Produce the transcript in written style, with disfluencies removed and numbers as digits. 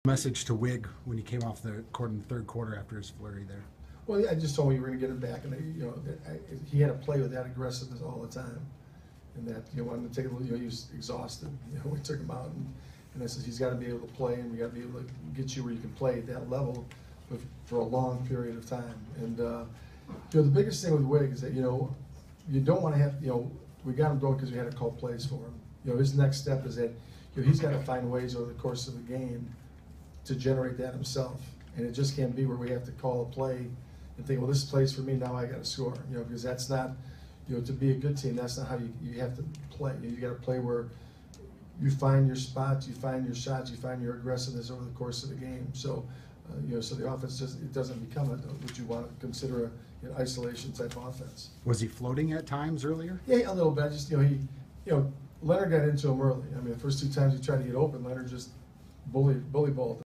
Message to Wig when he came off the court in the third quarter after his flurry there. Well, I just told him you were going to get him back, and he had to play with that aggressiveness all the time, and that wanted to take a little. He was exhausted. We took him out, and I said he's got to be able to play, and we got to be able to get you where you can play at that level for a long period of time. And the biggest thing with Wig is that you don't want to have we got him going because we had to call plays for him. His next step is that he's got to find ways over the course of the game to generate that himself, and it just can't be where we have to call a play and think, well, this plays for me, now I got to score. Because that's not, to be a good team, that's not how you have to play. You got to play where you find your spots, you find your shots, you find your aggressiveness over the course of the game. So, so the offense it doesn't become what you want to consider an isolation type offense. Was he floating at times earlier? Yeah, a little bit. Just Leonard got into him early. I mean, the first two times he tried to get open, Leonard just bully balled